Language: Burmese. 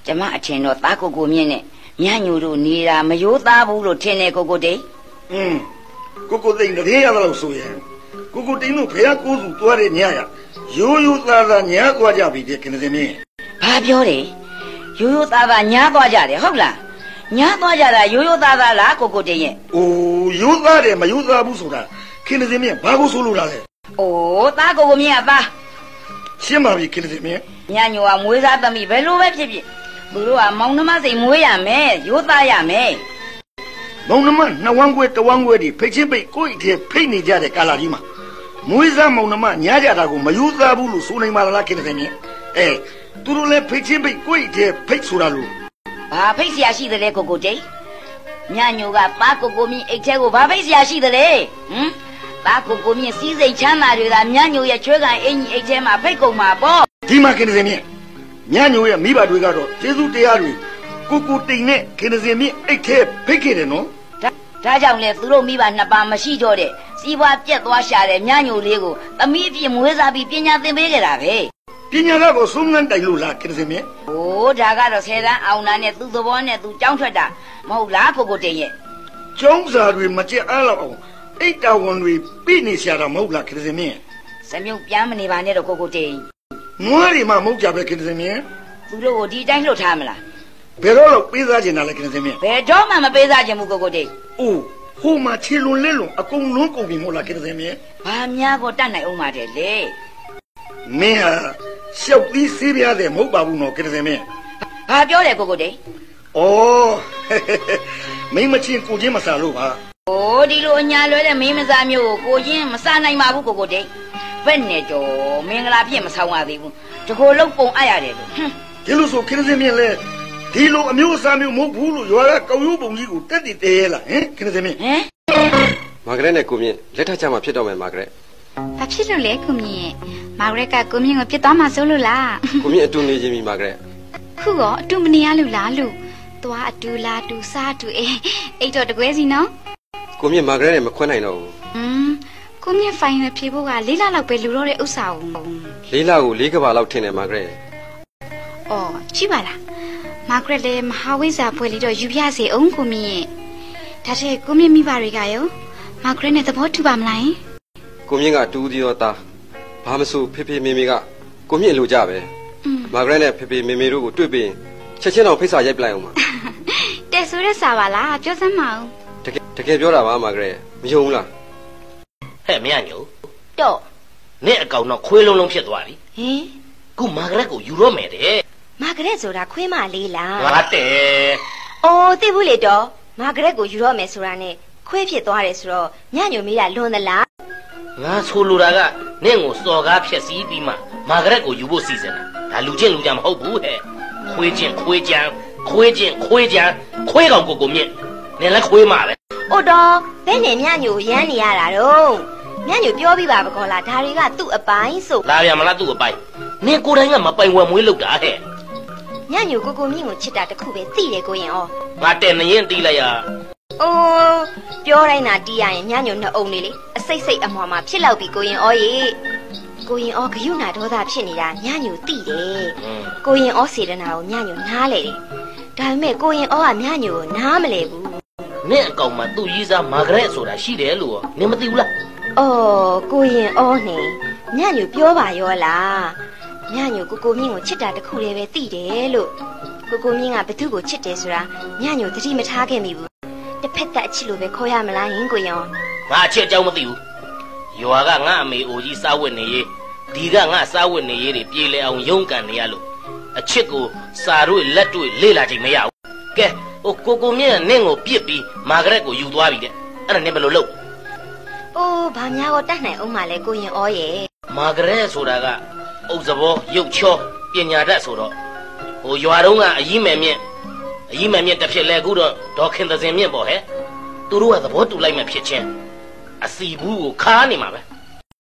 Jama attendo tako go mien nyanyo do nira mayo tha bu lo tin ne ko dei. Ko dei ne ya da lo so yen. Ko dei no phe ya ko su twa de nya ya. Yo tha nya twa ja bi de kin sin mien. Ba pyo de. Yo tha nya twa ja de hout la. Nya twa ja da yo tha la ko dei yen. Oh yo tha de mayo tha bu so da. Kin sin mien ba ko so lo la le. Oh ta ko mien a ba. ရှင်းပါပြီခင်ဗျာညညိုကမွေးစားသမီးဘယ်လိုပဲဖြစ်ဖြစ်သူတို့ကမောင်နှမစိတ်မွေးရမယ်ရိုးသားရမယ်မောင်နှမနှစ်ဝမ်းခွဲတစ်ဝမ်းခွဲဒီဖိတ်ချင်းပိတ်ကိုယ့်အထက်ဖိတ်နေကြတဲ့ကာလာကြီးမှာမွေးစားမောင်နှမညားကြတာကိုမယူသားဘူးလို့ဆိုနိုင်ပါလားခင်ဗျာသူတို့လည်းဖိတ်ချင်းပိတ်ကိုယ့်အထက်ဖိတ်ဆိုတာလို့ဘာဖိတ်เสียရှိသလဲကိုတိတ်ညညိုကပါကိုမြင့်အိတ်ထဲကိုဘာဖိတ်เสียရှိသလဲပါကိုမြင့်စီးစိမ်ချမ်းသာတွေကညညိုရဲ့ချွေးကန်အင်ကြီးအိတ်ထဲမှာဖိတ်ကုန်မှာပေါ့ဒီမှာခင်ဗျာညညိုရဲ့မိဘတွေကတော့ကျေးဇူးတရားတွေကိုတိမ်နဲ့ခင်ဗျာမြင့်အိတ်ထဲဖိတ်ခဲ့တယ်နော်ဒါကြောင့်လေသူတို့မိဘနှစ်ပါးမရှိတော့တဲ့စီးပွားပြက်သွားရှာတဲ့ညညိုလေးကိုသမီးအပြည့်မွေးစားပြီးပညာသင်ပေးကြတာပဲပညာကတော့ဆုံးငန်းတိုင်လို့လားခင်ဗျာမြင့်ဟိုးဒါကတော့ဆယ်တန်းအောင်တာနဲ့သူ့သဘောနဲ့သူကြောင်းထွက်တာမဟုတ်လားကိုတိတ်ရဲ့ကျောင်းစာတွေမကြက်အားလောက်အောင်အိတ်တာဝန်တွေပြည့်နေရှာတာမဟုတ်လားခင်ဗျာမြင့်စမြုပ်ပြန်မနေပါနဲ့တော့ကိုတိတ်နွားတွေမှမဟုတ်ကြပဲခင်ဗျာမြင့်သူတို့ကိုဒီတိုင်းလှုပ်ထားမလားဘယ်တော့ပေးစားချင်တာလဲခင်ဗျာမြင့်ဘယ်တော့မှမပေးစားချင်ဘူးကိုတိတ်အိုးဟိုမှာခြေလွန်လက်လွန်အကုန်လုံးကုန်ပြီမို့လားခင်ဗျာမြင့်ဘာများကိုတတ်နိုင်အောင်ပါတယ်လေမင်းဟာရှောက်ပြီးစေးပြားတယ်မဟုတ်ပါဘူးနော်ခင်ဗျာမြင့်ဘာပြောတယ်ကိုတိတ်ဩမိမချင်းကိုချင်းမစားလို့ပါဟိုးဒီလိုအညာလွဲတဲ့မင်းမစားမျိုးကိုချင်းမစားနိုင်ပါဘူးကိုတိတ်ဘယ်နဲ့တော့မင်္ဂလာပြည့်မဆောင်ရသေးဘူးတကိုယ်လုံးပုံအပ်ရတယ်လို့ဒီလိုဆိုခင်ဗျာမြင့်လဲဒီလိုအမျိုးအစားမျိုးမဟုတ်ဘူးလို့ရွာကကောက်ရိုးပုံကြီးကိုတက်တည်တဲလားဟင်ခင်ဗျာမြင့်မာဂရက်နဲ့ကိုမြင့်လက်ထပ်ချမှာဖြစ်တော့မယ်မာဂရက်ဘာဖြစ်လို့လဲကိုမြင့်မာဂရက်ကကိုမြင့်ကိုပြစ်သွားမှစိုးလို့လားကိုမြင့်အတူနေခြင်းမိမာဂရက်ခုရောအတူမနေရလို့လားလို့သွားအတူလားတူစားတူအိတ်တော့တကွဲစီနော်ကိုမြင့်မာဂရက်နဲ့မခွဲနိုင်တော့ဘူးကိုမြင့်ဖိုင်ရဖြေဖို့က၄လလောက်ပဲလူတော့တဲ့ဥစ္စာကို၄လကို၄ကဘာလောက်ထင်တယ်မာဂရက်အော်ကြည့်ပါလားမာဂရက်လည်းမဟာဝိဇ္ဇာပွဲလေးတော့ယူပြစေအောင်ကိုမြင့်ဒါတဲ့ကိုမြင့်မိဘတွေကရောမာဂရက်နဲ့သဘောတူပါမလားကိုမြင့်ကတူးသေးတော့သားဘာမဆိုဖေဖေမေမေကကိုမြင့်လိုကြပဲမာဂရက်နဲ့ဖေဖေမေမေတို့ကိုတွေ့ပြီးချက်ချင်းတော့ဖိတ်စာရိုက်ပလိုက်အောင်ပါတဲ့ဆိုတဲ့စာပါလားပြောစမ်းမအောင်တကယ်ပြောတာပါမာဂရက်မယုံဘူးလားဟဲ့မရညိုတော့နဲ့အကောင်တော့ခွေးလုံးဖြစ်သွားပြီဟင်ခုမာဂရက်ကိုယူတော့မယ်တဲ့မာဂရက်ဆိုတာခွေးမလေးလားငါတဲ့အော်သိဘူးလေတော့မာဂရက်ကိုယူတော့မယ်ဆိုတာနဲ့ခွေးဖြစ်သွားတယ်ဆိုတော့ညညိုမေးတာလွန်သလားငါဆိုလိုတာကနင့်ကိုစော်ကားဖြက်စီးပြီးမှမာဂရက်ကိုယူဖို့စီစဉ်တာဒါလူချင်းလူကြမဟုတ်ဘူးဟဲ့ခွေးချင်းခွေးကြမ်းခွေးချင်းခွေးကြမ်းခွေးကောင်ကိုမြင့်နင်လည်းခွေးမပဲအိုတော့ဘယ်နဲ့ညညိုရမ်းနေရတာတော့ညညိုပြောပြီးပါဘကောလားဒါတွေကသူ့အပိုင်းဆိုလာပြန်မလားသူ့အပိုင်နင်ကိုယ်တိုင်ကမပိုင်ဝယ်မွေးလောက်တာဟဲ့ညညိုကိုမြင့်ကိုချစ်တာတခုပဲသိတယ်ကိုရင်ဩငါတဲ့နရင်တီးလိုက်ရအိုးပြောတိုင်းသာတီးရရင်ညညိုနှစ်အုံနေလေအစိတ်စိတ်အမွာမှာဖြစ်လောက်ပြီကိုရင်ဩရေကိုရင်ဩဂယုဏဒေါသဖြစ်နေတာညညိုသိတယ်ကိုရင်ဩစေတနာကိုညညိုနားလေတယ်ဒါပေမဲ့ကိုရင်ဩကညညိုကိုနားမလဲဘူးနင့်အကောင်မှာသူ့ရေးစားမာဂရက်ဆိုတာရှိတယ်လို့နင်မသိဘူးလားအော်ကိုရင်ဩနေညညိုပြောပါရောလားညညိုကိုမြင့်ကိုချစ်တာတခုတည်းပဲသိတယ်လို့ကိုမြင့်ကဘသူ့ကိုချစ်တယ်ဆိုတာညညိုသတိမထားခဲ့မိဘူးတစ်ဖက်သက်အချစ်လို့ပဲခေါ်ရမလားဟင်ကိုရင်ဩငါအချက်အကြောင်းမသိဘူးရွာကငါအမေအိုကြီးစားဝတ်နေရေးဒီကငါစားဝတ်နေရေးတွေပြေလဲအောင်ရုန်းကန်နေရလို့အချစ်ကိုစာတို့လက်တွေ့လေ့လာချိန်မရဘူးကဲဟိုကိုမြင့်နင့်ကိုပြစ်ပြီးမာဂရက်ကိုယူသွားပြီတဲ့အဲ့ဒါနင်ဘယ်လိုလုပ်အိုးဘာများကိုတတ်နိုင်အောင်မလဲကိုရင်ဩရဲ့မာဂရက်ဆိုတာကအုပ်စဘောရုပ်ချောပညာတတ်ဆိုတော့ဟိုရွာတုံးကအကြီးမယ်မြင့်တစ်ဖြစ်လဲအခုတော့ဒေါခင်သစင်မြင့်ပေါ့ဟဲ့သူတို့ကသဘောတူလိုက်မှဖြစ်ချင်းအစီဘူးကိုခါနေမှာပဲ